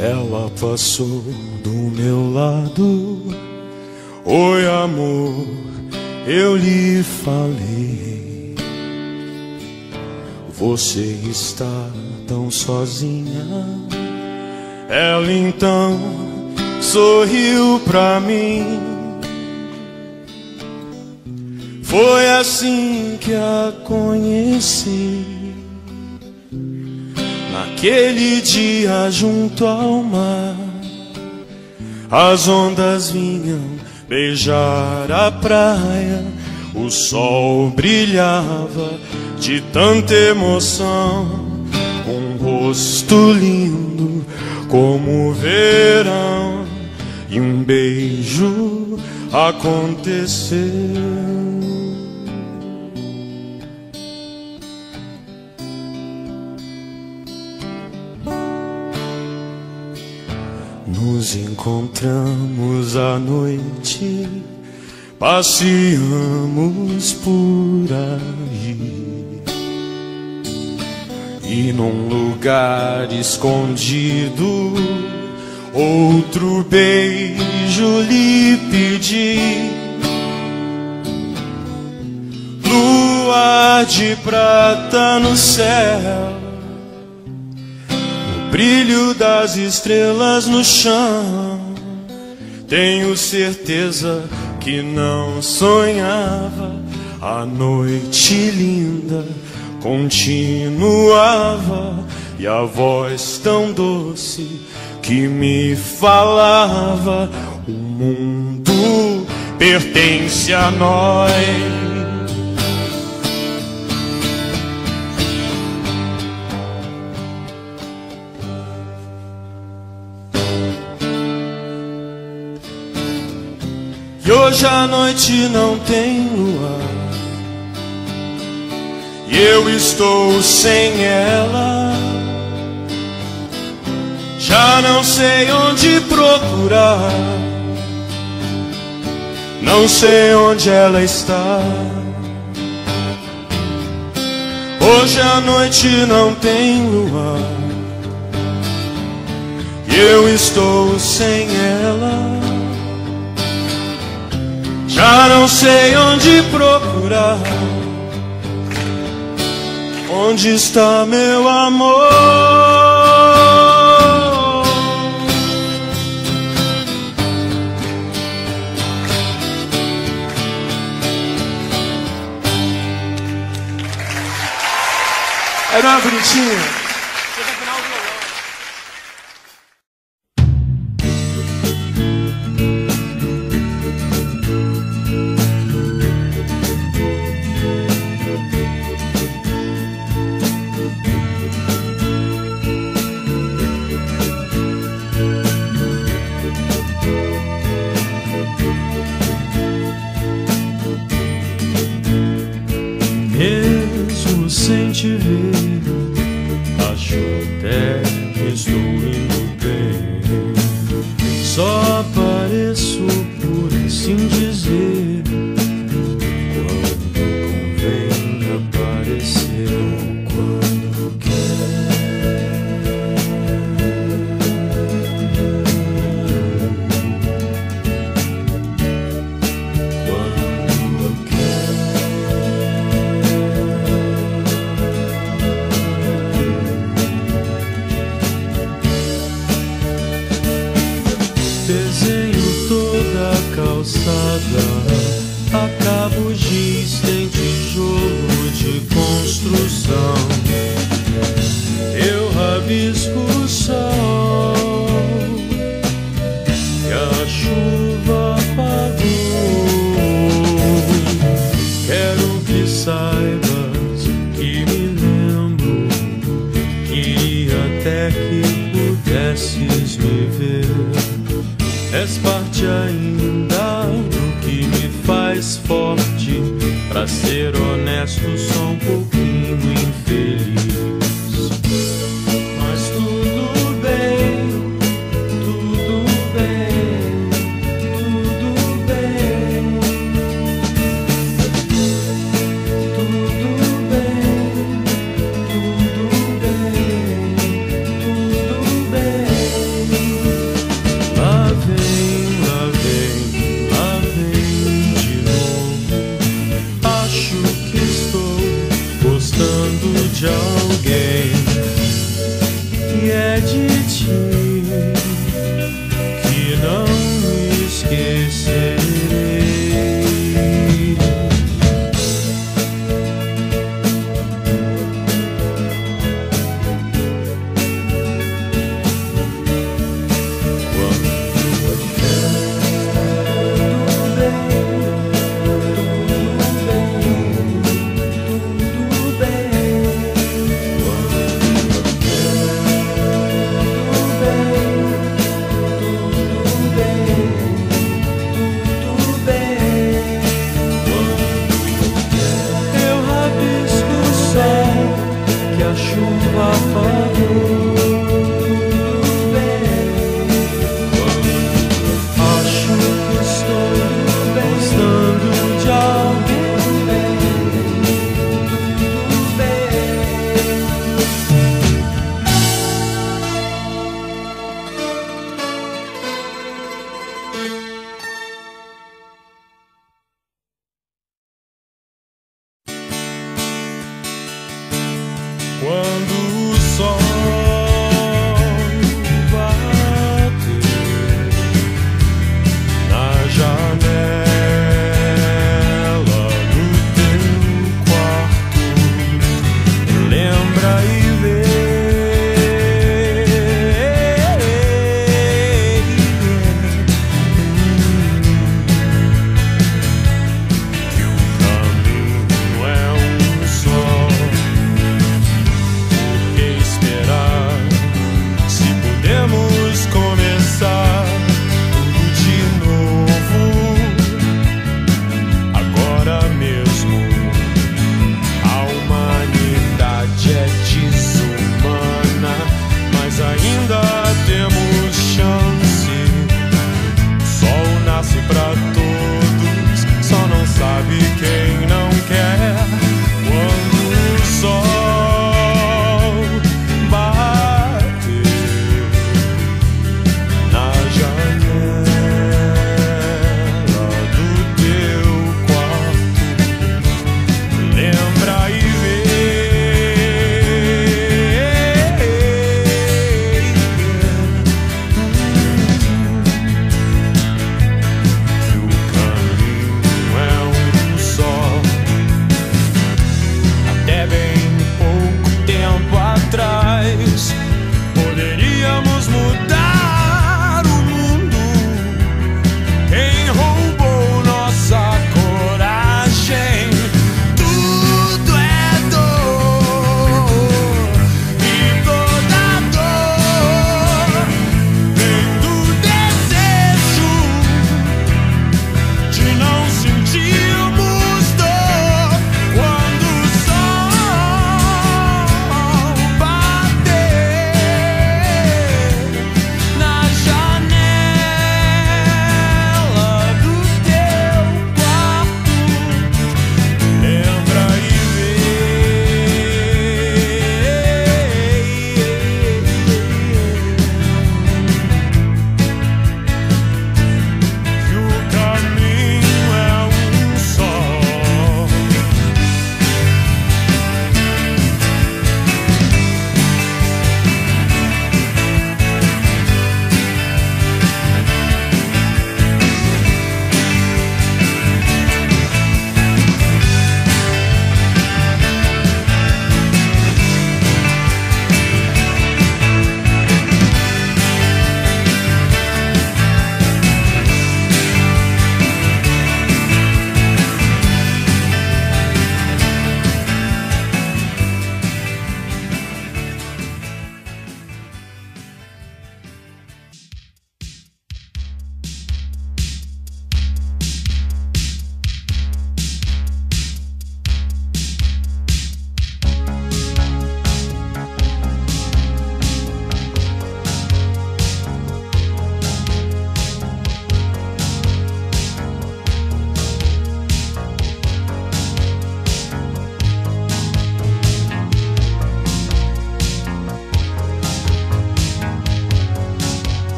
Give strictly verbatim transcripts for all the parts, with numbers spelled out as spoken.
Ela passou do meu lado. Oi, amor, eu lhe falei. Você está tão sozinha. Ela então sorriu pra mim. Foi assim que a conheci. Naquele dia junto ao mar, as ondas vinham beijar a praia. O sol brilhava de tanta emoção. Um rosto lindo como o verão, e um beijo aconteceu. Nos encontramos à noite, passeamos por aí, e num lugar escondido, outro beijo lhe pedi. Lua de prata no céu, brilho das estrelas no chão. Tenho certeza que não sonhava. A noite linda continuava, e a voz tão doce que me falava: o mundo pertence a nós. E hoje a noite não tem luar, e eu estou sem ela. Já não sei onde procurar, não sei onde ela está. Hoje a noite não tem luar, e eu estou sem ela. Já não sei onde procurar. Onde está meu amor? Era uma bonitinha. Mesmo sem te ver, acho até que estou indo bem. Só apareço, por assim dizer, quando convém aparecer ou quando desenho toda a calçada, acabo giz, tem tijolo de construção. Eu rabisco o sol e a chuva apagou. Quero que saibas que me lembro, queria até que pudesses me ver. És parte ainda do que me faz forte. Pra ser honesto, sou um pouquinho infeliz. Mas tudo bem, tudo bem, tudo bem, tudo bem, tudo bem, tudo bem.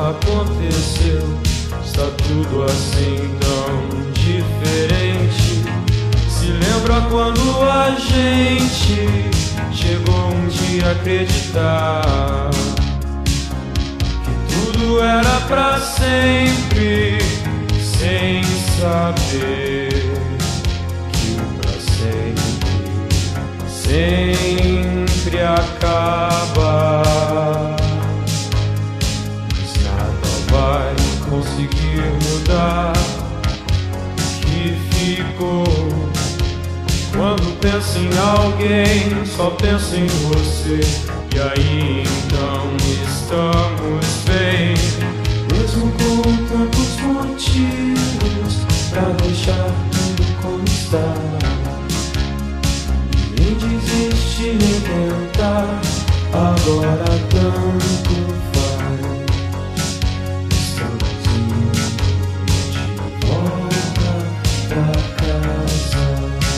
aconteceu? Está tudo assim tão diferente. Se lembra quando a gente chegou um dia a acreditar que tudo era pra sempre, sem saber que o pra sempre sempre acaba. Mas nada vai conseguir mudar o que ficou. Quando penso em alguém, só penso em você. E aí então estamos bem, mesmo com tantos motivos pra deixar tudo como está. Nem desistir nem tentar, agora tanto faz. Estamos indo de volta pra casa.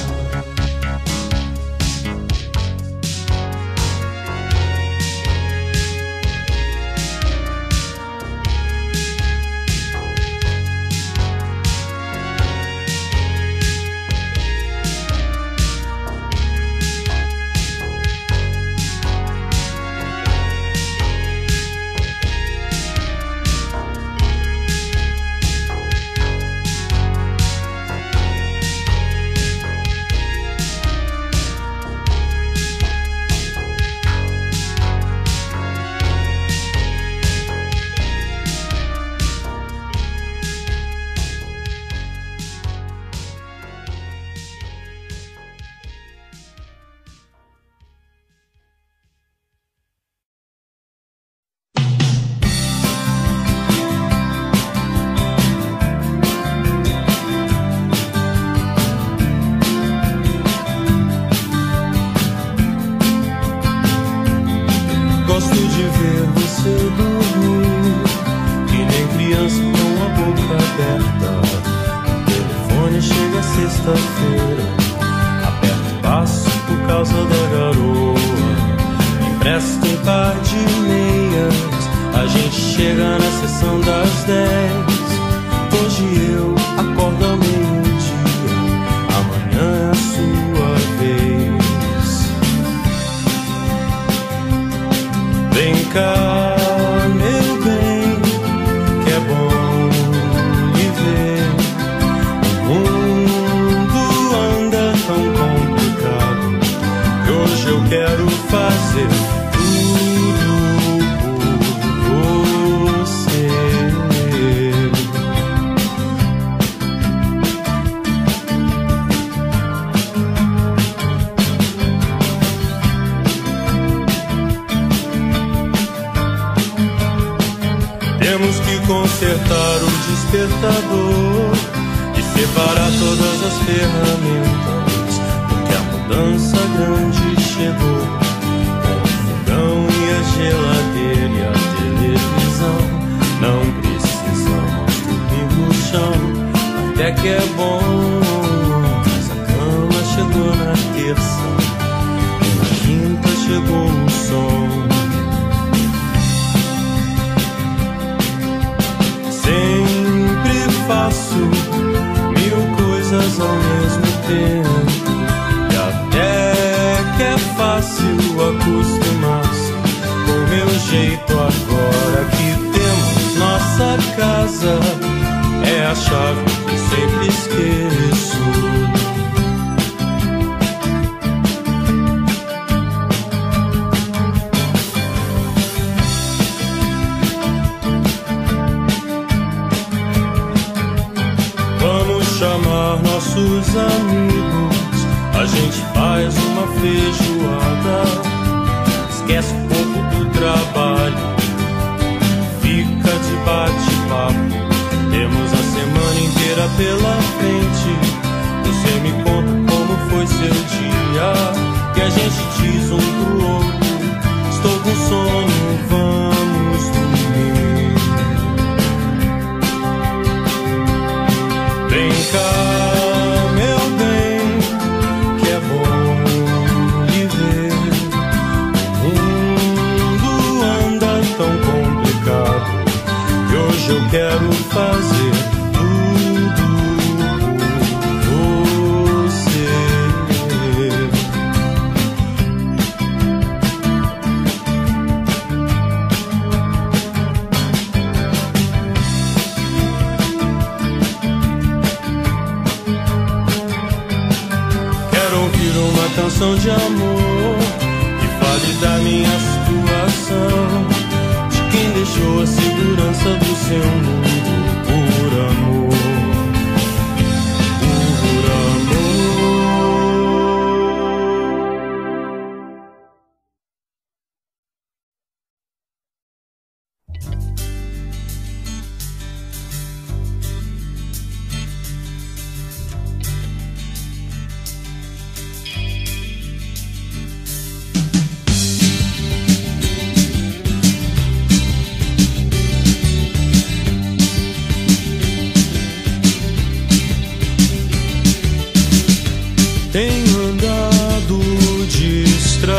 Temos que consertar o despertador e separar todas as ferramentas, porque a mudança grande chegou. Com o fogão e a geladeira e a televisão, não precisamos dormir no chão, até que é bom. Mas a cama chegou na terça e na quinta chegou o som. Sempre faço mil coisas ao mesmo tempo, e até que é fácil acostumar-se com o meu jeito. Agora que temos nossa casa, é a chave que sempre esqueço. Chamar nossos amigos, a gente faz uma feijoada, esquece um pouco do trabalho, fica de bate-papo. Temos a semana inteira pela frente. Você me conta como foi seu dia, que a gente diz um pro outro: estou com sono, vamos dormir. Vem cá, meu bem, que é bom lhe ver. O mundo anda tão complicado uma canção de amor que fale da minha situação, de quem deixou a segurança do seu mundo por amor, por amor. Tenho andado distraído,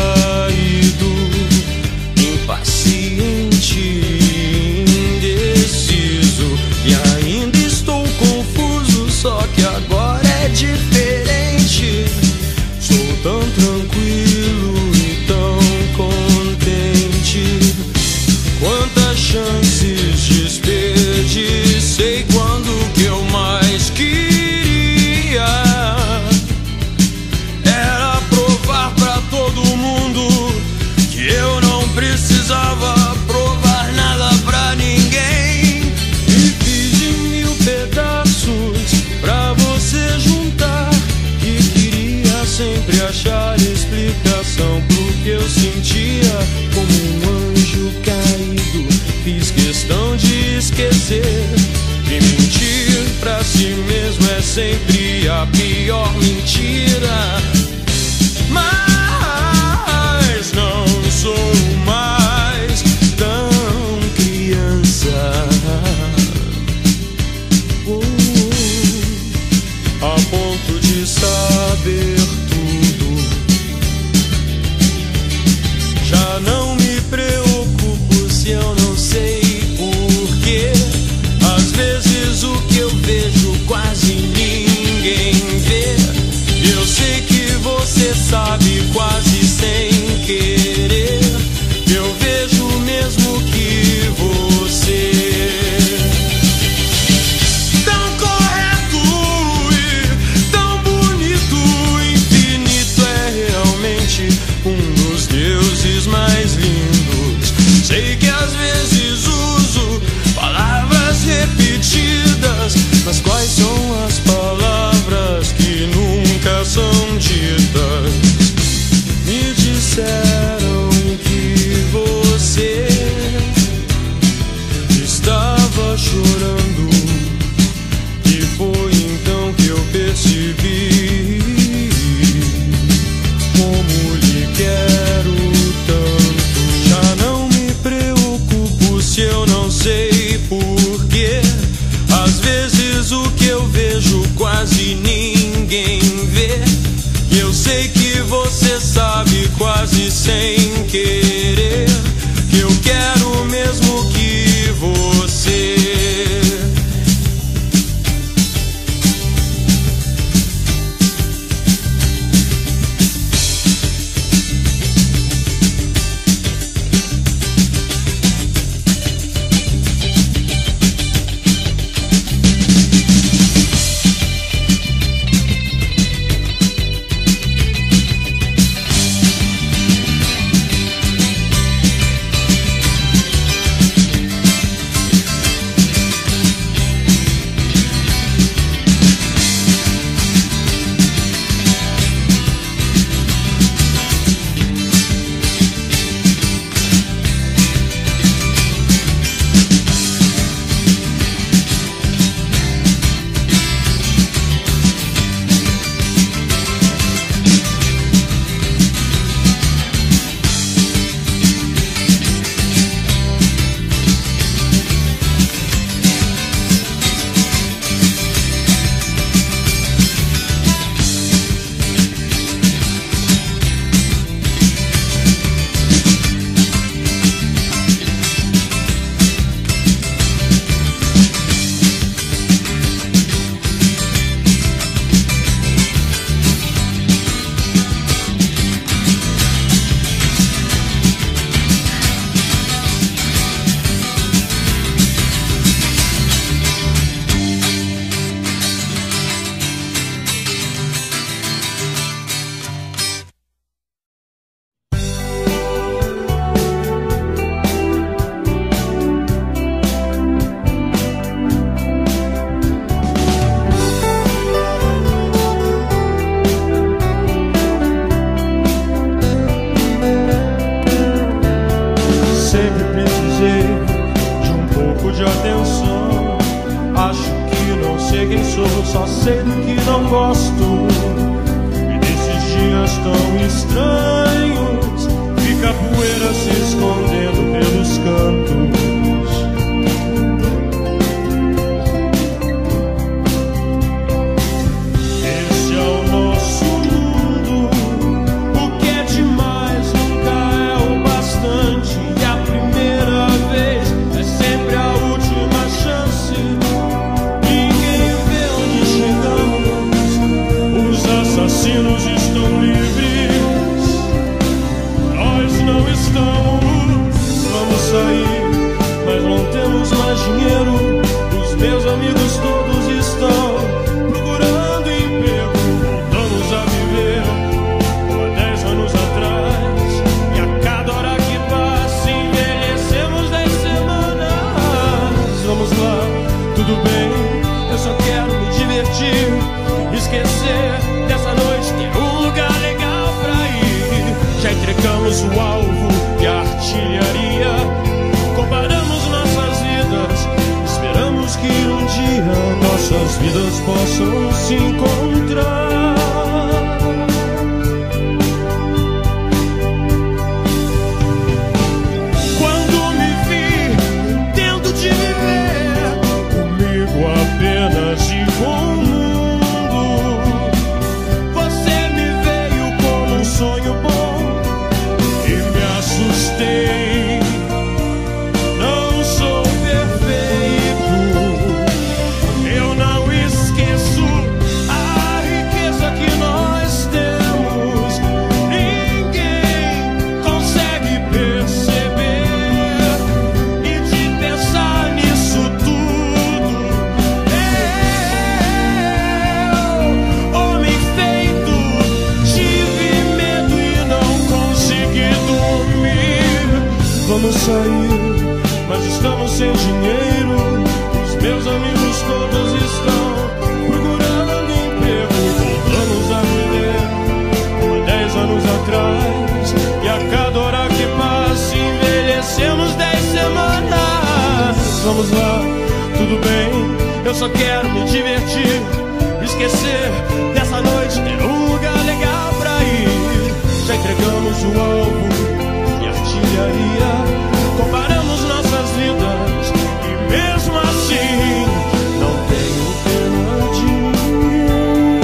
impaciente, indeciso, e ainda estou confuso, só que agora é diferente. Sou tão tranquilo e tão contente. Quantas chances desperdicei quando que eu mais queria precisava provar nada pra ninguém. Me fiz de mil pedaços pra você juntar, e queria sempre achar explicação pro que eu sentia. Como um anjo caído, fiz questão de esquecer. E mentir pra si mesmo é sempre a pior mentira. Mas não sou mais tão criança, oh, a ponto de saber tudo. Já não me preocupo se eu não sei porquê. Às vezes o que eu vejo quase ninguém vê. Eu sei que você sabe quase sem querer. Eu vejo mesmo que você tão correto e gosto. E desses dias tão estranhos fica a poeira se escondendo pelos cantos. Esse é o nosso mundo. O que é demais nunca é o bastante. E a primeira vez é sempre a última chance. Ninguém vê onde chegamos. Os assassinos estão livres. Nós não estamos. Vamos sair, mas não temos mais dinheiro. Os meus amigos todos estão procurando emprego. Voltamos a viver como há dez anos atrás. E a cada hora que passa envelhecemos dez semanas. Vamos lá, tudo bem, eu só quero me divertir, esquecer dessa noite, ter um lugar legal pra ir. Já entregamos o alvo e a artilharia, comparamos nossas vidas, esperamos que um dia nossas vidas possam se encontrar. Quando me vi tendo de viver comigo apenas e com o mundo, você me veio como um sonho bom e me assustei. Não sou perfeito, eu não esqueço a riqueza que nós temos. Ninguém consegue perceber e de pensar nisso tudo. Eu, homem feito, tive medo e não consegui dormir. Vamos sair, mas estamos sem dinheiro. Os meus amigos todos estão procurando emprego. Voltamos a viver como há dez anos atrás. E a cada hora que passa envelhecemos dez semanas. Vamos lá, tudo bem, eu só quero me divertir, esquecer dessa noite, ter um lugar legal pra ir. Já entregamos o alvo e a artilharia, comparamos nossas vidas e mesmo assim não tenho pena de ninguém.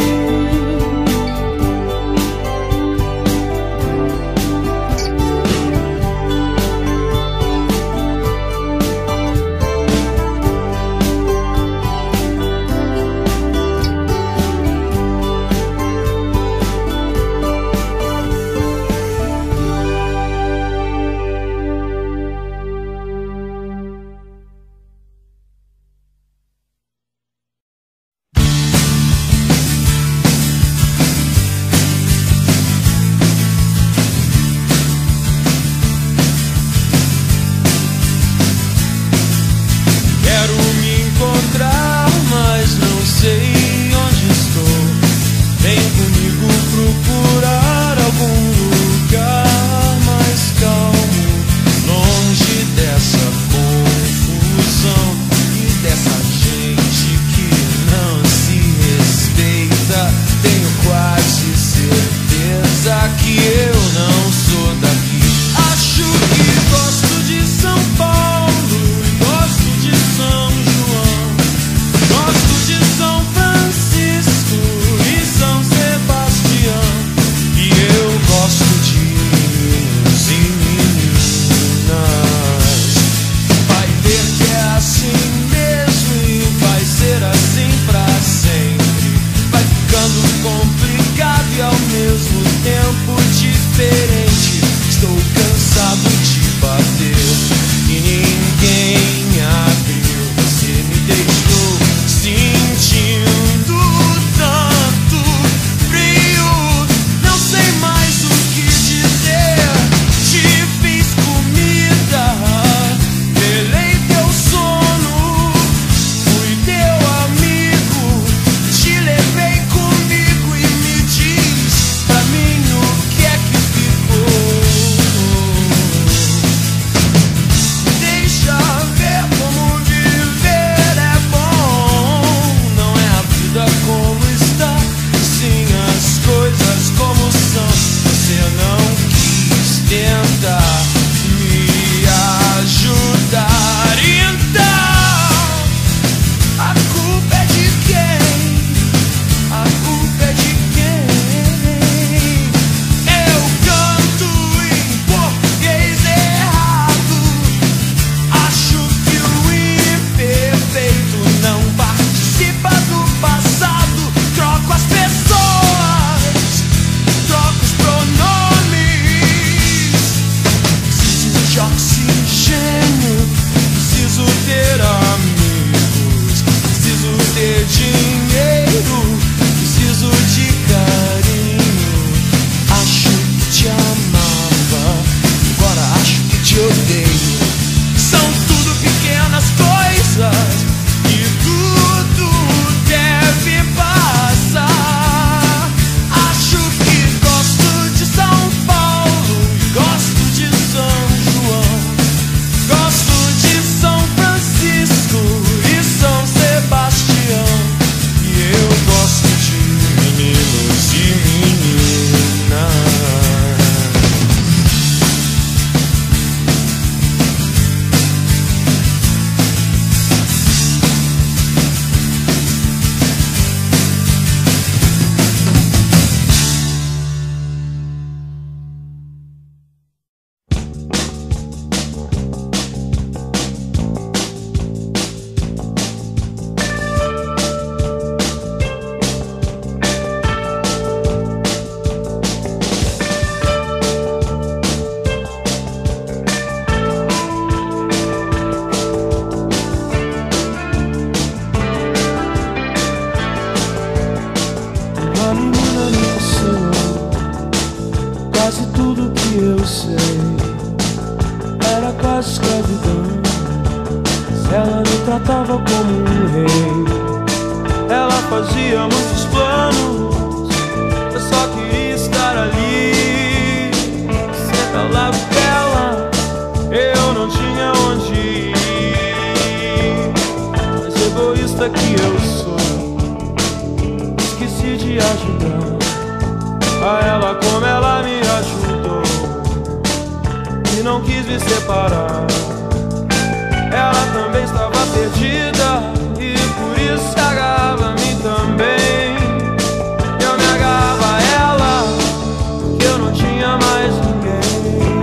menina me ensinou quase tudo que eu sei. Era quase escravidão, mas ela me tratava como um rei. Ela fazia muitos planos, eu só queria estar ali. Sempre ao lado dela, eu não tinha onde ir. Mas egoísta que eu sou, esqueci de ajudar a ela como ela me ajudou, e não quis me separar. Ela também estava perdida e por isso se agarrava a mim também. Eu me agarrava a ela porque eu não tinha mais ninguém.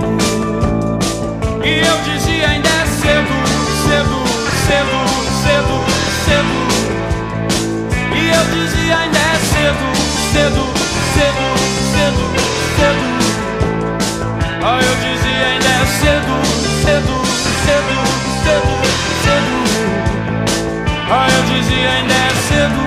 E eu dizia: ainda é cedo, cedo, cedo, cedo, cedo. E eu dizia: ainda é cedo, cedo, cedo, cedo, cedo. Ah, eu dizia: ainda é cedo, cedo, cedo, cedo, cedo. Ah, eu dizia: ainda é cedo.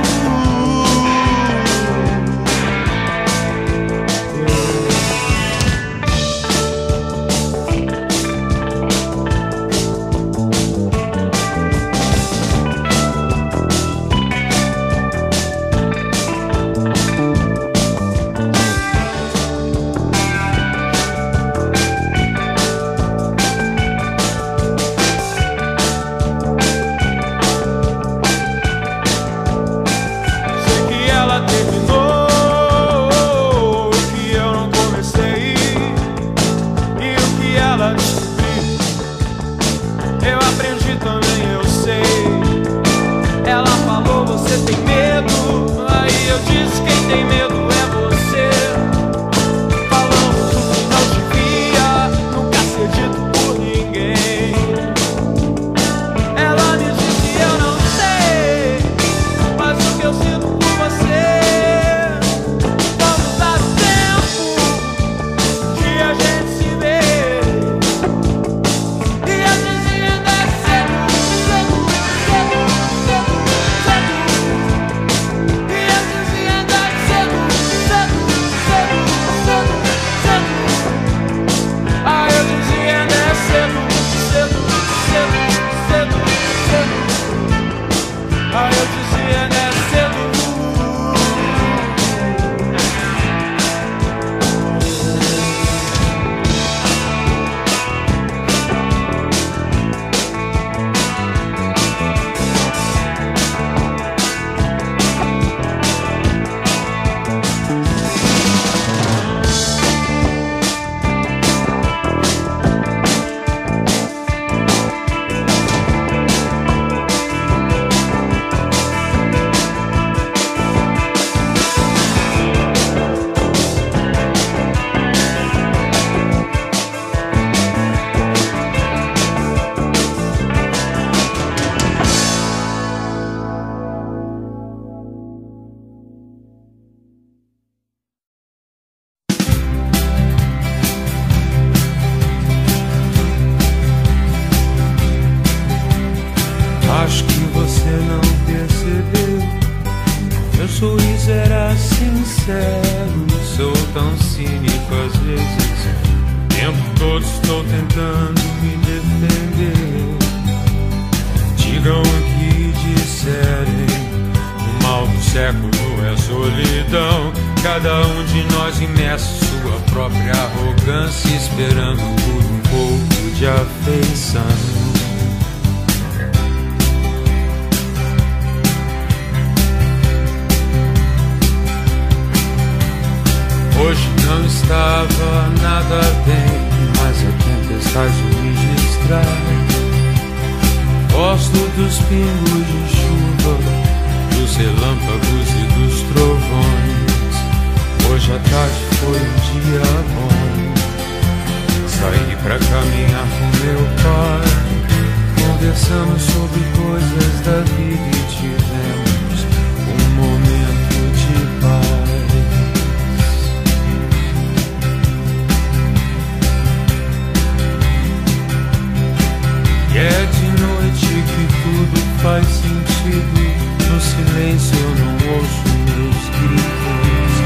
faz sentido. No silêncio eu não ouço meus gritos.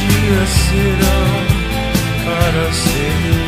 dias serão para sempre.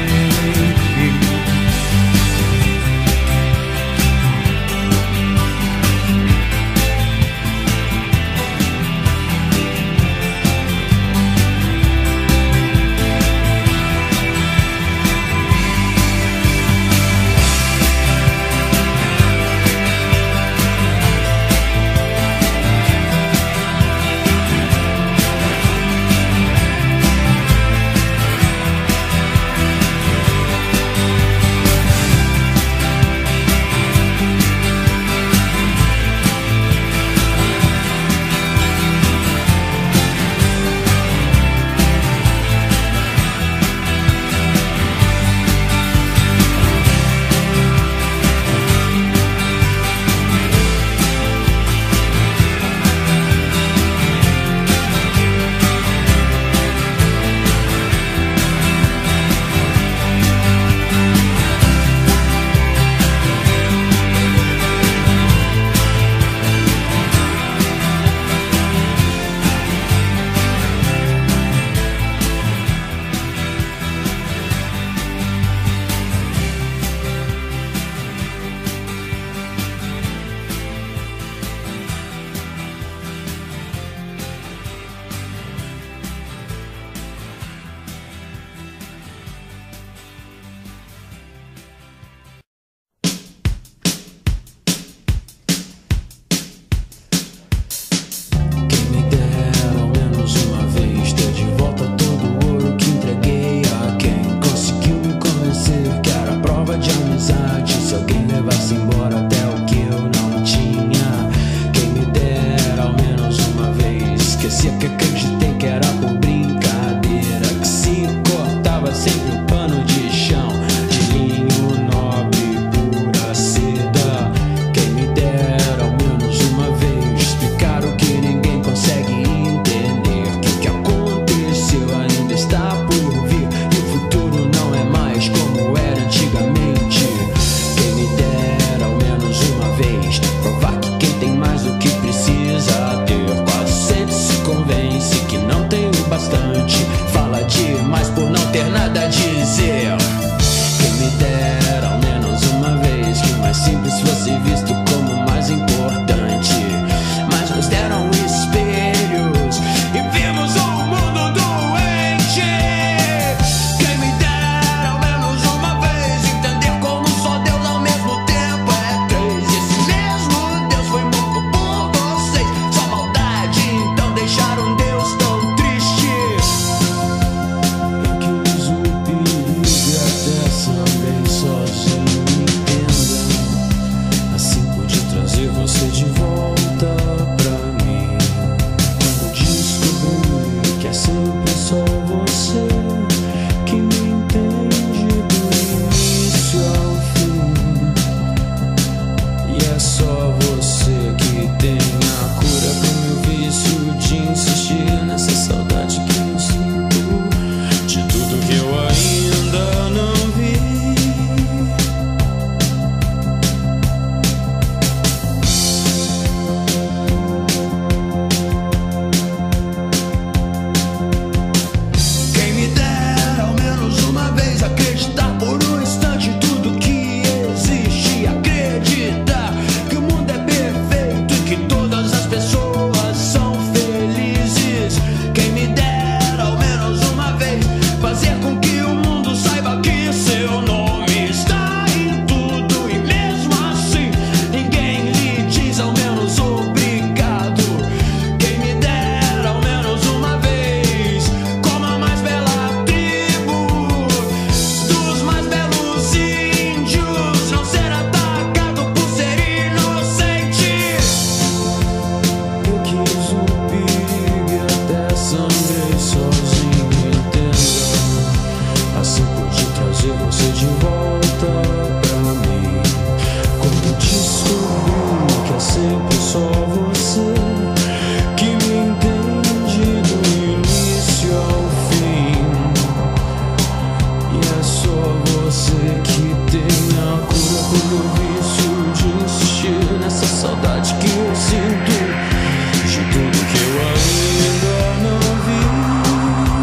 De tudo que eu ainda não vi.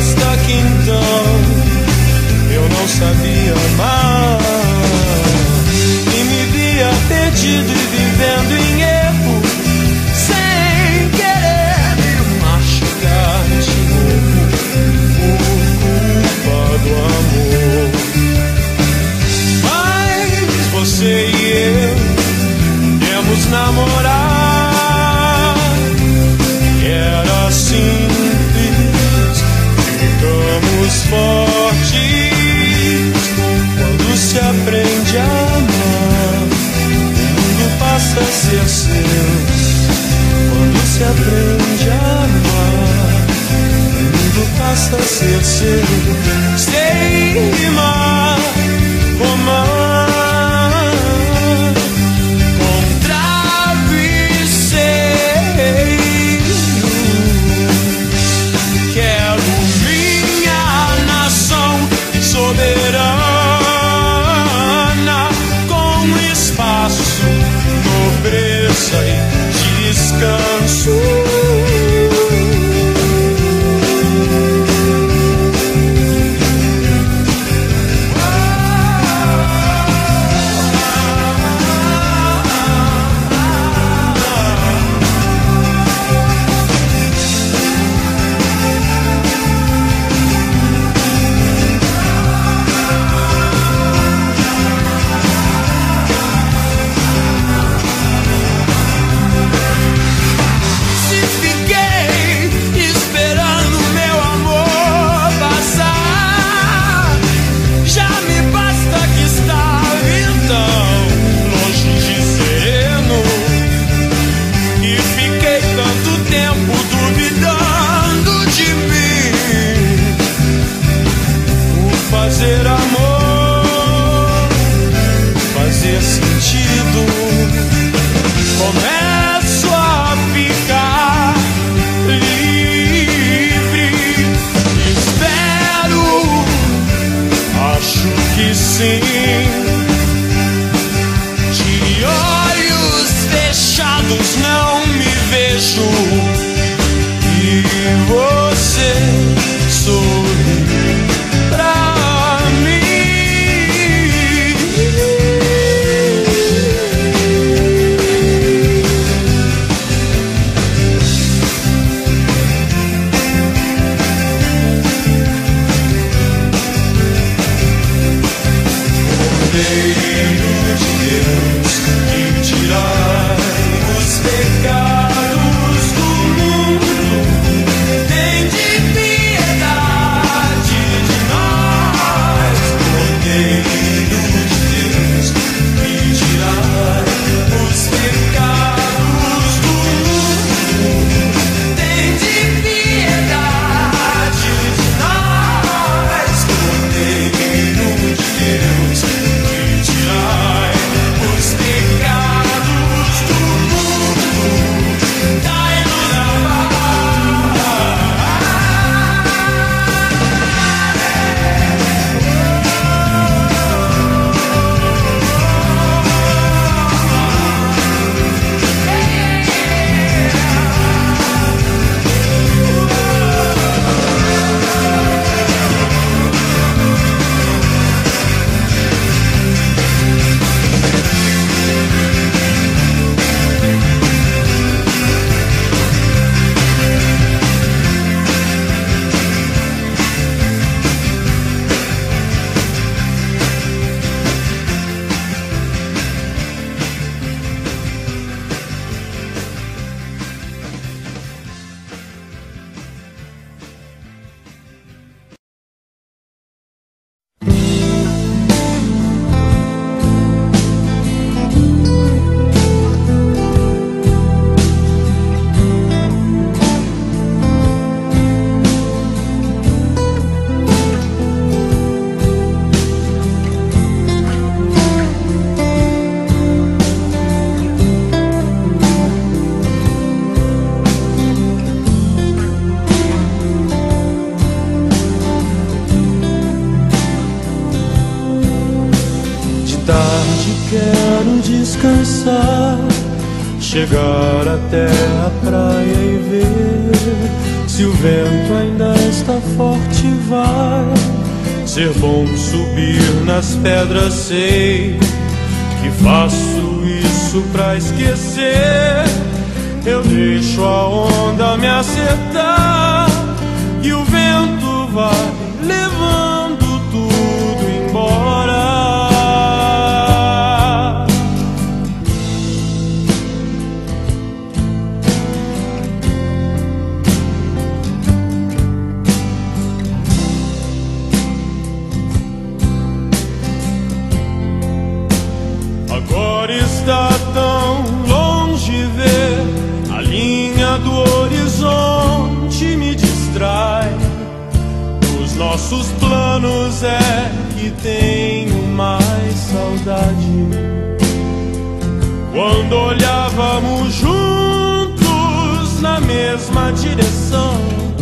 basta que então eu não sabia amar e me via perdido e vivendo em erro, sem querer me machucar de novo por culpa do amor. Mas você e eu viemos namorar, era simples, ficamos fortes. Quando se aprende a amar, o mundo passa a ser seu. Quando se aprende a amar, o mundo passa a ser seu. Stay rimar, romar com travesseiro. Quero minha nação soberana, com espaço, nobreza e descanso. Fazer amor, fazer sentido, começo a ficar livre. Espero, acho que sim. De olhos fechados não me vejo e você sorri pra quero descansar, chegar até a praia e ver Se o vento ainda está forte, vai ser bom subir nas pedras. Sei que faço isso pra esquecer. Eu deixo a onda me acertar e o vento vai levando tudo embora. Agora está tão longe ver a linha do horizonte, me distrai. Os nossos planos é que tenho mais saudade. Quando olhávamos juntos na mesma direção,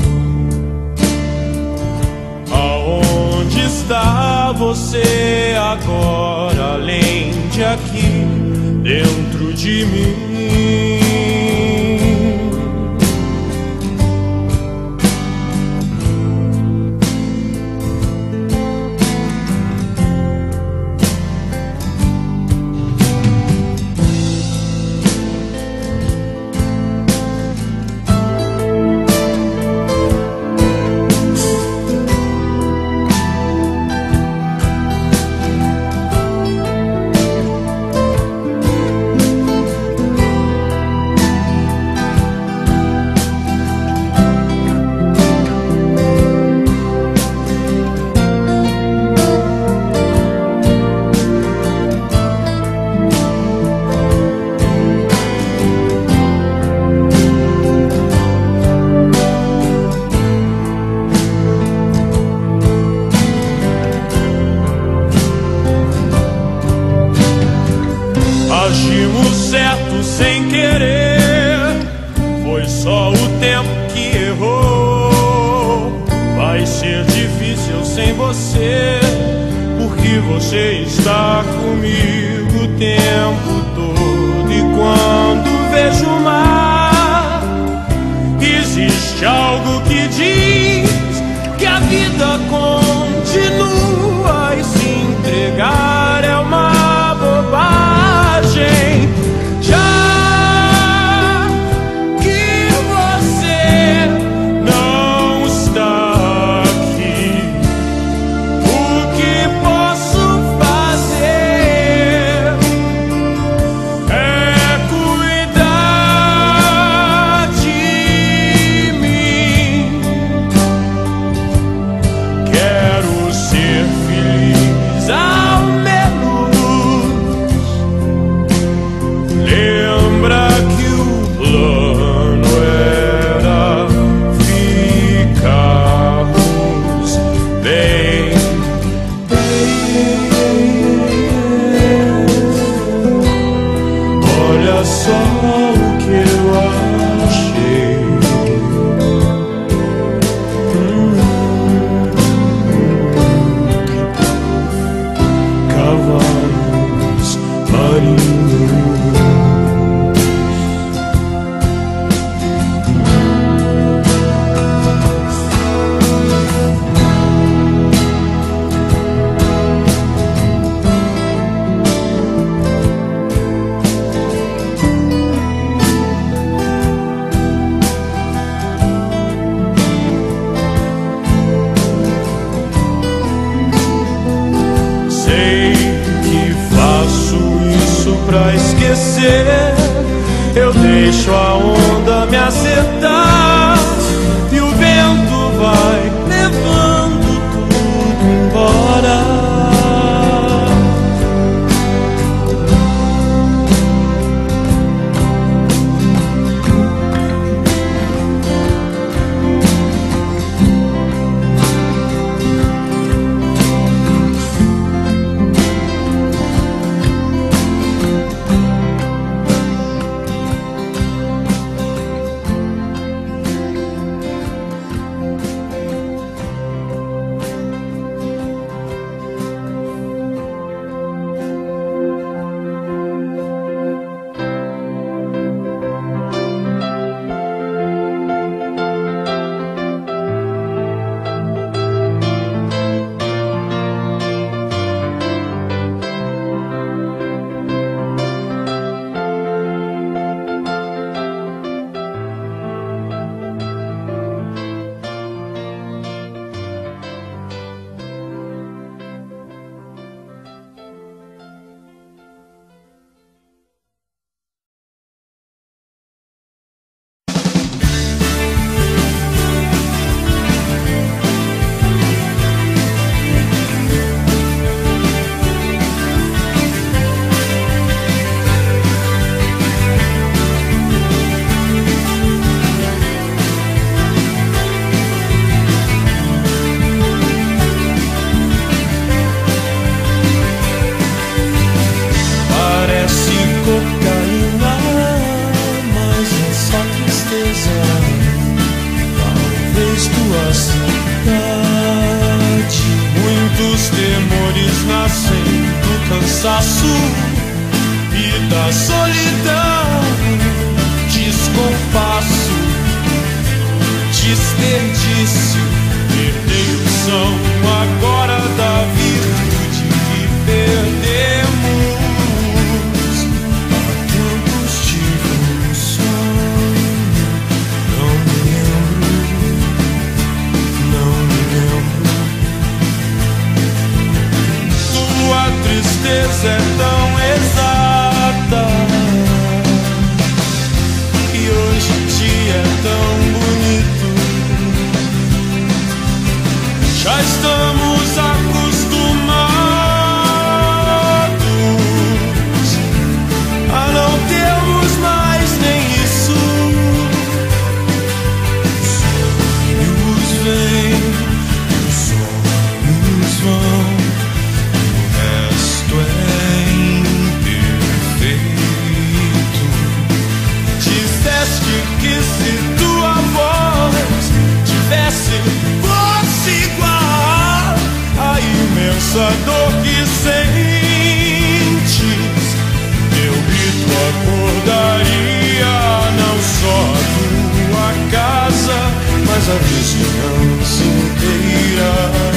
aonde está você agora, além de aqui dentro de mim? Agimos certo sem querer, foi só o tempo que errou. Vai ser difícil sem você, porque você está comigo o tempo todo. E quando vejo o mar, existe algo que diz que a vida continua, e se entregar é uma bobagem. Já que você não está aqui, o que posso fazer é cuidar de mim. Quero ser feliz ao menos. Lembra que o plano era ficarmos bem. Olha só o que eu achei. Hum. Cavalos marinhos. Sei que faço isso pra esquecer. Eu deixo a onda me acertar e o vento vai levando tudo embora. da solidão, descompasso, desperdício, perdeção agora da virtude que perdemos. Há tempos tive um sonho, não me lembro, não me lembro. Tua tristeza é tão exata e hoje em dia é tão bonito. Já estamos acostumados a não termos mais nem isso. Sonhos vêm, os sonhos vão, o resto é imperfeito. Disseste que se tua voz tivesse fosse igual a imensa dor que sentes, teu grito acordaria não só a tua casa, mas a vizinhança inteira.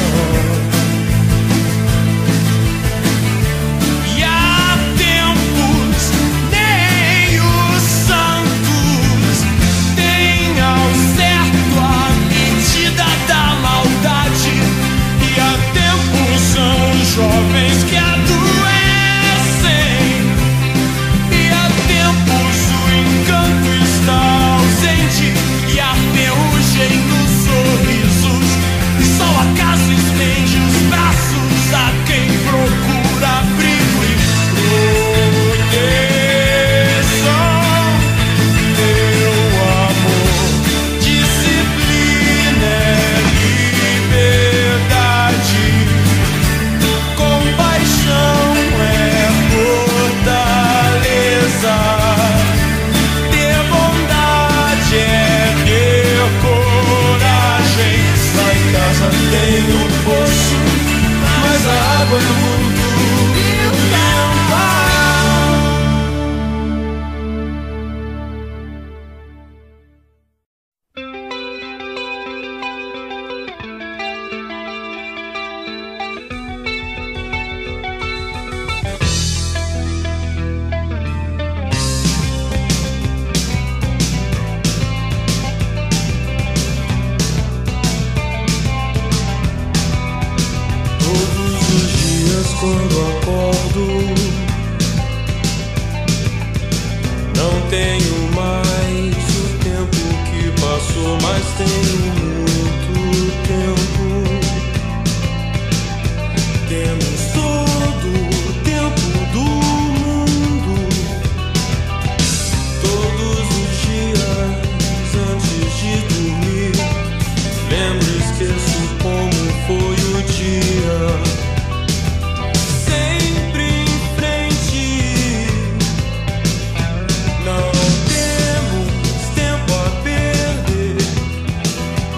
E há tempos nem os santos têm ao certo a medida da maldade. E há tempos são jovens que adoecem. E há tempos o encanto está ausente. E há ferrugem nos sorrisos. E só acaso estende os braços a quem procura abrigo e proteção. Teu amor, disciplina é liberdade, compaixão é fortaleza, ter bondade é ter coragem. Lá em casa tem um poço, mas a água é muito limpa. Todos os dias quando acordo, não tenho mais o tempo que passou, mas tenho muito tempo. Temos todo o tempo do mundo. Todos os dias antes de dormir, lembro e esqueço como foi o dia. Sempre em frente, não temos tempo a perder.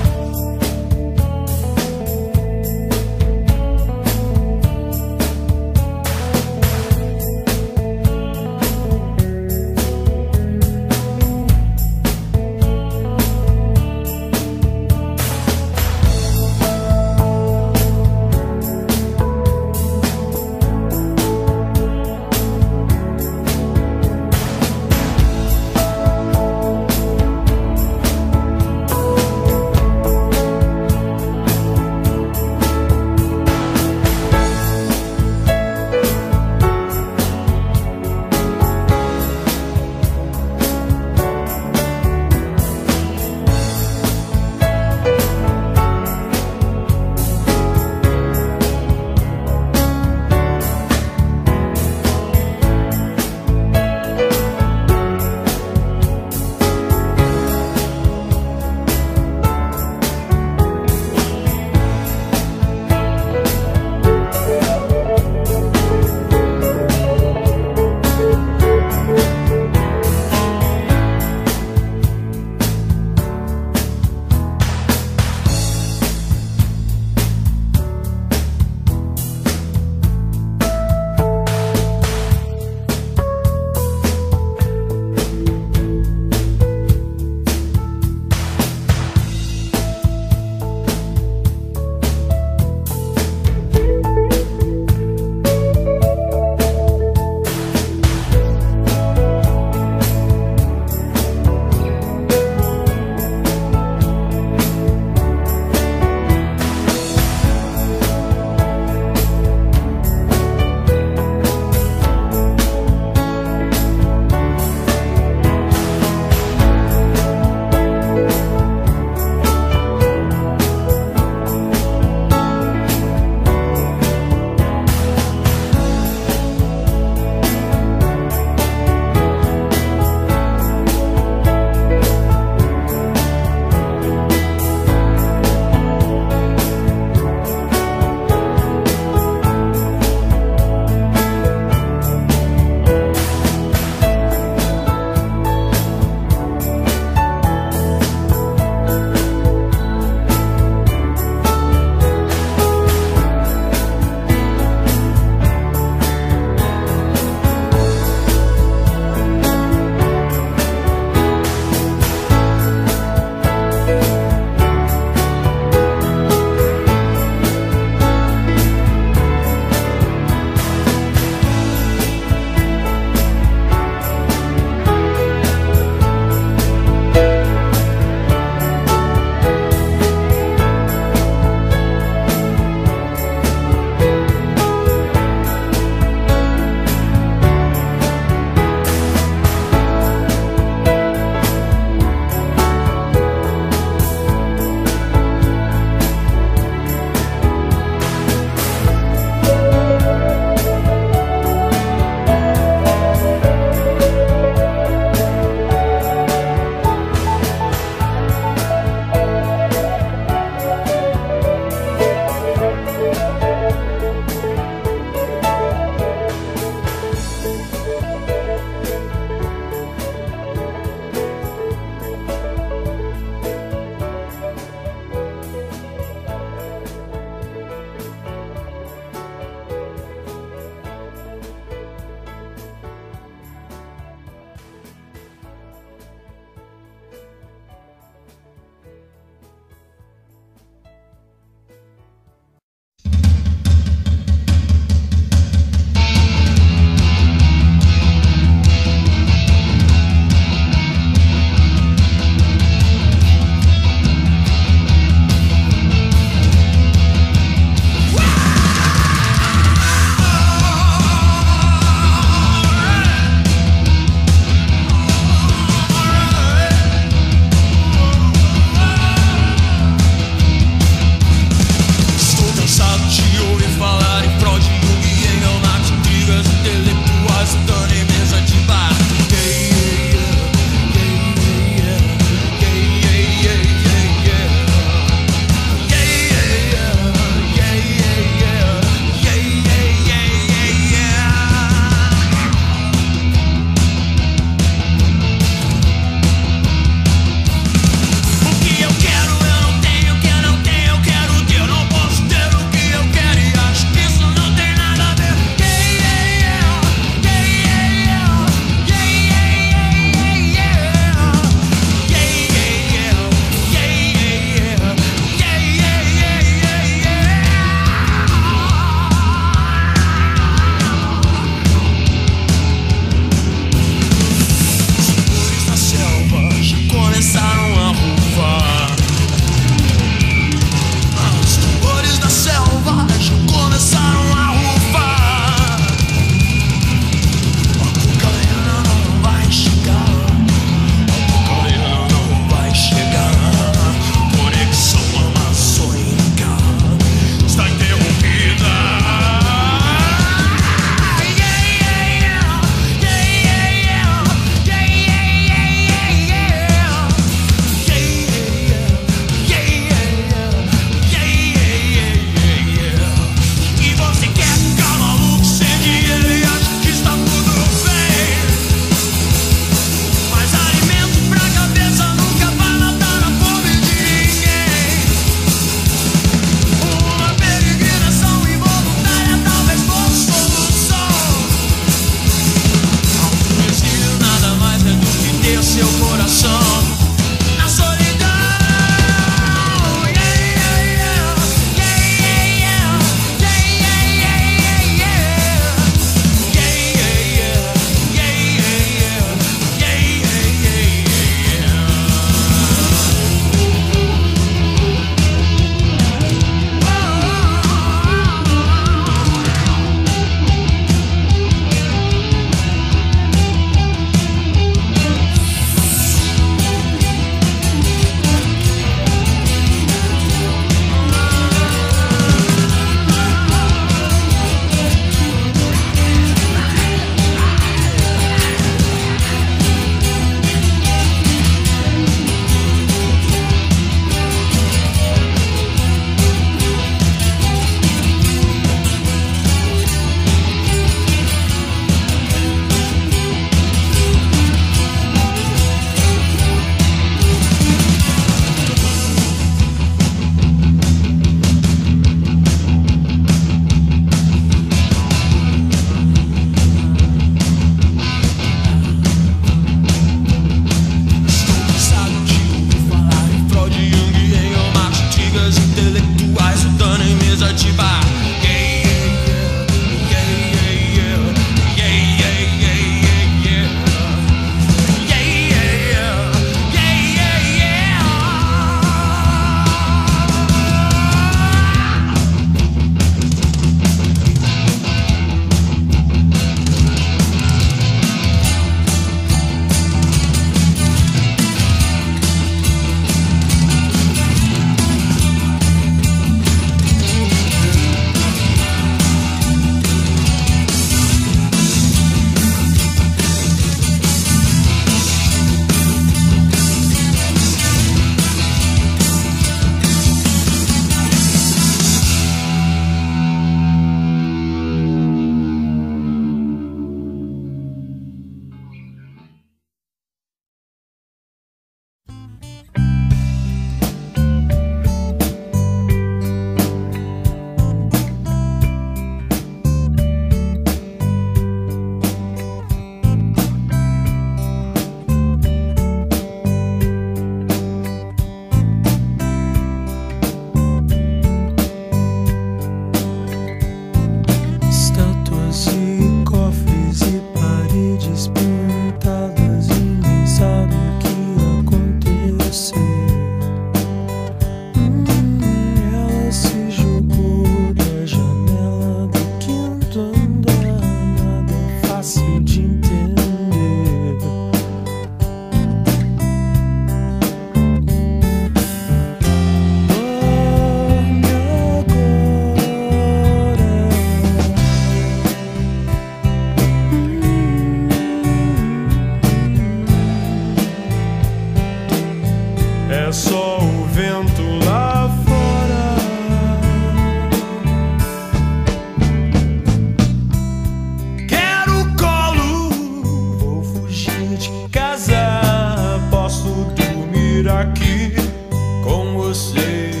com você.